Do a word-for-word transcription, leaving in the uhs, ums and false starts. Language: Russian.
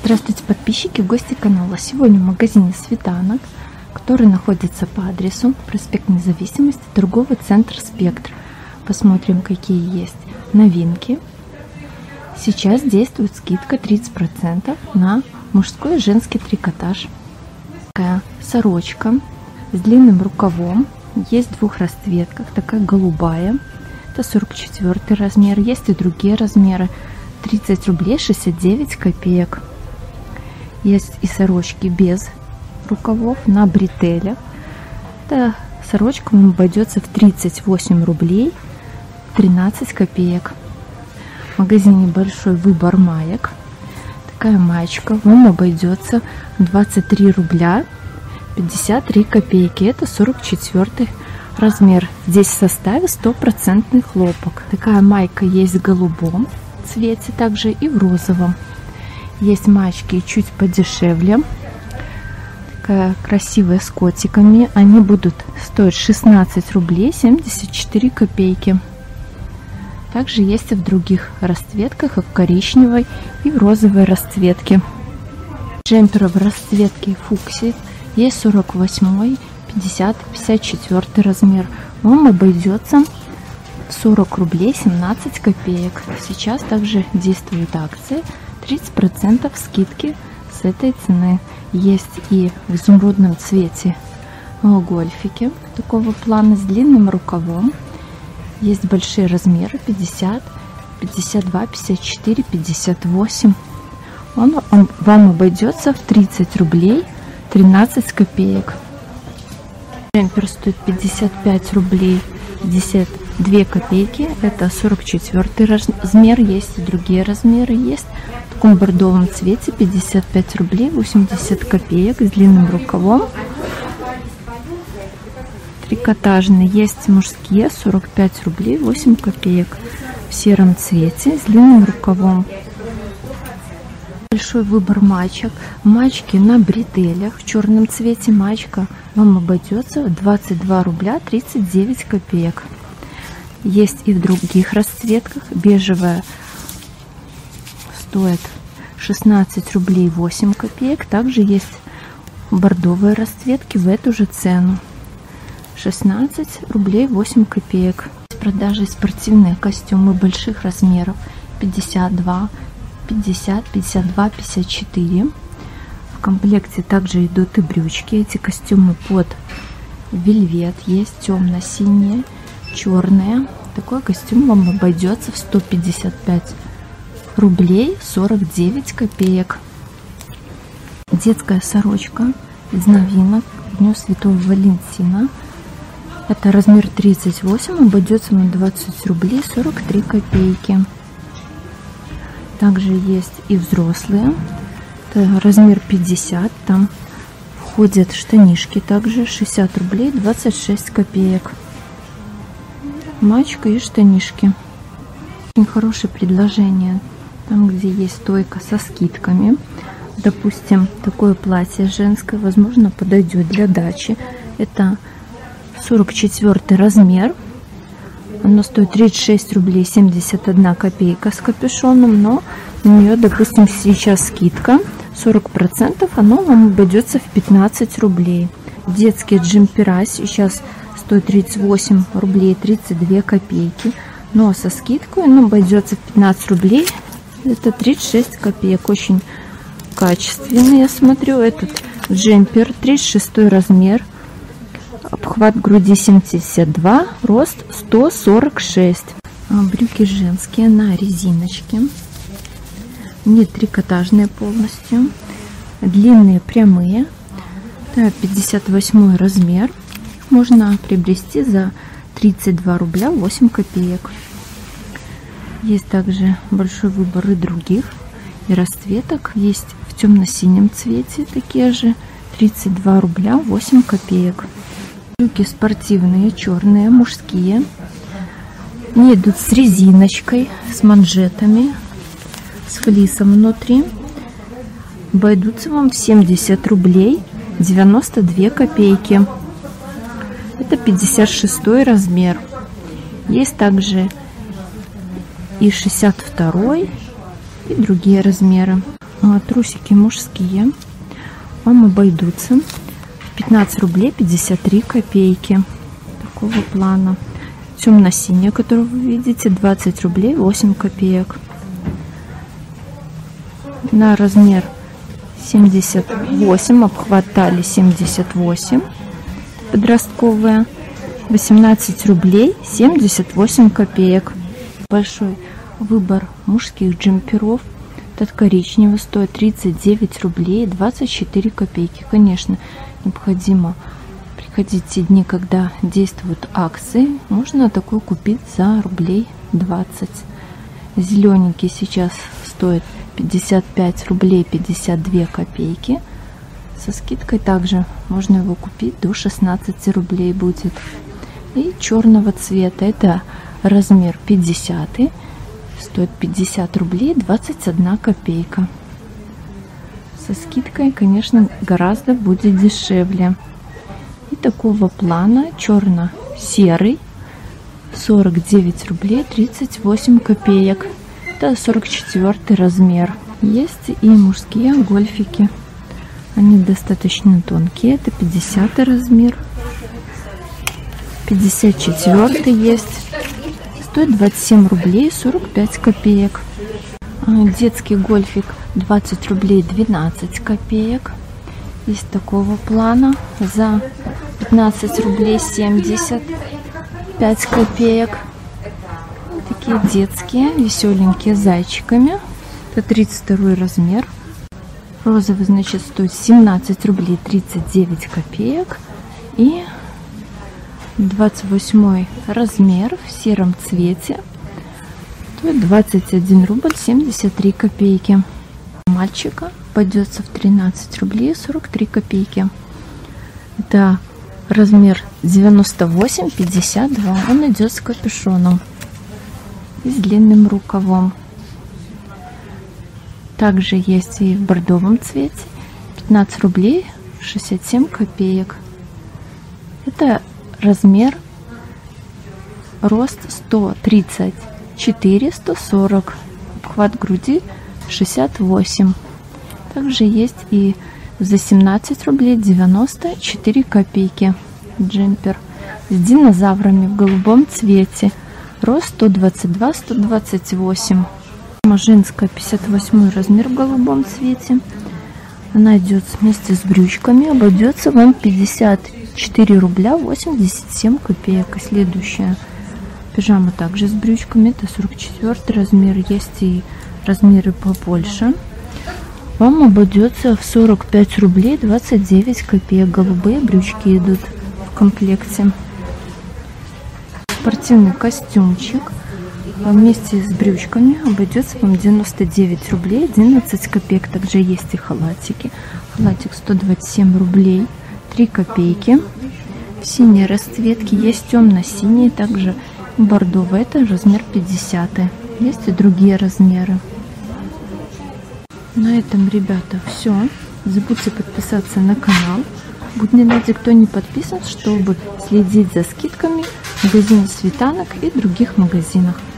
Здравствуйте, подписчики, гости канала. Сегодня в магазине Светанок, который находится по адресу проспект Независимости, торговый центр Спектр. Посмотрим, какие есть новинки. Сейчас действует скидка тридцать процентов на мужской и женский трикотаж. Такая сорочка с длинным рукавом, есть в двух расцветках, такая голубая, это сорок четвёртый размер, есть и другие размеры, тридцать рублей шестьдесят девять копеек. Есть и сорочки без рукавов на бретелях. Эта сорочка вам обойдется в тридцать восемь рублей тринадцать копеек. В магазине большой выбор маек. Такая маечка вам обойдется двадцать три рубля пятьдесят три копейки. Это сорок четвёртый размер. Здесь в составе стопроцентный хлопок. Такая майка есть в голубом цвете, также и в розовом. Есть маечки чуть подешевле, такая красивая с котиками. Они будут стоить шестнадцать рублей семьдесят четыре копейки. Также есть и в других расцветках, и в коричневой, и в розовой расцветке. Джемперы в расцветке фуксии есть сорок восьмой, пятьдесят, пятьдесят четвёртый размер. Вам обойдется сорок рублей семнадцать копеек. Сейчас также действует акция тридцать процентов скидки с этой цены. Есть и в изумрудном цвете гольфики такого плана с длинным рукавом. Есть большие размеры пятьдесят, пятьдесят два, пятьдесят четыре, пятьдесят восемь. Он, он вам обойдется в тридцать рублей тринадцать копеек. Джемпер стоит пятьдесят пять рублей пятьдесят две копейки. Это сорок четвёртый размер. Есть и другие размеры. Есть в таком бордовом цвете пятьдесят пять рублей восемьдесят копеек с длинным рукавом. Трикотажные есть мужские сорок пять рублей восемь копеек в сером цвете с длинным рукавом. Большой выбор маечек. Маечки на бретелях в черном цвете. Маечка вам обойдется двадцать два рубля тридцать девять копеек. Есть и в других расцветках. Бежевая стоит шестнадцать рублей восемь копеек. Также есть бордовые расцветки в эту же цену. шестнадцать рублей восемь копеек. В продаже спортивные костюмы больших размеров пятьдесят два, пятьдесят, пятьдесят два, пятьдесят четыре. В комплекте также идут и брючки. Эти костюмы под вельвет. Есть темно-синие, черные. Такой костюм вам обойдется в сто пятьдесят пять рублей сорок девять копеек. Детская сорочка из новинок Дню Святого Валентина. Это размер тридцать восемь, обойдется на двадцать рублей сорок три копейки. Также есть и взрослые. Это размер пятьдесят. Там входят штанишки также шестьдесят рублей двадцать шесть копеек. Маечка и штанишки. Очень хорошее предложение. Там, где есть стойка со скидками. Допустим, такое платье женское, возможно, подойдет для дачи. Это сорок четвёртый размер. Оно стоит тридцать шесть рублей семьдесят одна копейка с капюшоном, но у нее, допустим, сейчас скидка сорок процентов, оно вам обойдется в пятнадцать рублей. Детские джемпера сейчас стоит тридцать восемь рублей тридцать две копейки, но со скидкой оно обойдется в пятнадцать рублей. Это тридцать шесть копеек. Очень качественный, я смотрю. Этот джемпер тридцать шестой размер. Обхват груди семьдесят два, рост сто сорок шесть. Брюки женские на резиночке. Не трикотажные полностью. Длинные, прямые. Это пятьдесят восьмой размер. Можно приобрести за тридцать два рубля восемь копеек. Есть также большой выбор и других и расцветок. Есть в темно-синем цвете такие же. тридцать два рубля восемь копеек. Брюки спортивные, черные, мужские. Они идут с резиночкой, с манжетами, с флисом внутри. Обойдутся вам в семьдесят рублей девяносто две копейки. Это пятьдесят шестой размер. Есть также и шестьдесят второй, и другие размеры. трусики мужские вам обойдутся пятнадцать рублей пятьдесят три копейки. Такого плана. Темно-синяя, которую вы видите, двадцать рублей восемь копеек. На размер семьдесят восемь, обхват талии семьдесят восемь, подростковая, восемнадцать рублей семьдесят восемь копеек. Большой выбор мужских джемперов. Этот коричневый стоит тридцать девять рублей двадцать четыре копейки. Конечно, необходимо приходить в те дни, когда действуют акции. Можно такой купить за рублей двадцать. Зелененький сейчас стоит пятьдесят пять рублей пятьдесят две копейки. Со скидкой также можно его купить до шестнадцати рублей будет. И черного цвета, это размер пятьдесят, стоит пятьдесят рублей двадцать одна копейка. Со скидкой, конечно, гораздо будет дешевле. И такого плана черно-серый сорок девять рублей тридцать восемь копеек. Это сорок четвёртый размер. Есть и мужские гольфики. Они достаточно тонкие. Это пятидесятый размер. пятьдесят четвёртый есть. Стоит двадцать семь рублей сорок пять копеек. Детский гольфик двадцать рублей двенадцать копеек. Есть такого плана за пятнадцать рублей семьдесят пять копеек. Такие детские, веселенькие, с зайчиками. Это тридцать второй размер. Розовый, значит, стоит семнадцать рублей тридцать девять копеек. И двадцать восьмой размер в сером цвете стоит двадцать один рубль семьдесят три копейки. Мальчика пойдется в тринадцать рублей сорок три копейки. Это размер девяносто восемь пятьдесят два. Он идет с капюшоном и с длинным рукавом. Также есть и в бордовом цвете. пятнадцать рублей шестьдесят семь копеек. Это размер, рост сто тридцать четыре сто сорок, обхват груди шестьдесят восемь. Также есть и за семнадцать рублей девяносто четыре копейки джемпер с динозаврами в голубом цвете. Рост сто двадцать два сто двадцать восемь. Женская пятьдесят восьмой размер в голубом цвете. Она идет вместе с брючками. Обойдется вам пятьдесят четыре рубля восемьдесят семь копеек. И следующая пижама также с брючками. Это сорок четвёртый размер. Есть и размеры побольше. Вам обойдется в сорок пять рублей двадцать девять копеек. Голубые брючки идут в комплекте. Спортивный костюмчик вместе с брючками обойдется вам девяносто девять рублей одиннадцать копеек. Также есть и халатики. Халатик сто двадцать семь рублей три копейки. В синей расцветке есть темно-синий, также бордовый. Это размер пятьдесят. Есть и другие размеры. На этом, ребята, все. Не забудьте подписаться на канал. Будет не найти, кто не подписан, чтобы следить за скидками в магазине Светанок и других магазинах.